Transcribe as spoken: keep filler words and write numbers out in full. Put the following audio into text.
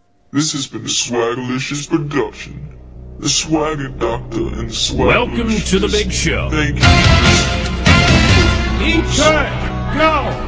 This has been a Swagalicious production. The Swagger Doctor and the Swagalicious. Welcome to the big show. Thank you. Eat, turn, go!